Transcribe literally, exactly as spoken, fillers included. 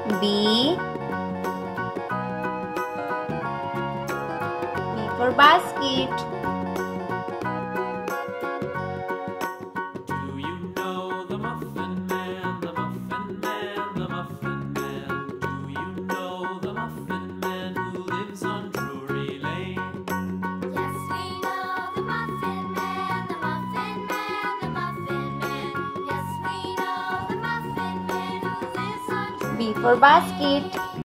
B. B for basket. Do you know the Muffin Man, the Muffin Man, the Muffin Man? Do you know the Muffin Man who lives on Drury Lane? Yes, we know the Muffin Man, the Muffin Man, the Muffin Man. Yes, we know the Muffin Man who lives on Drury Lane. B for basket.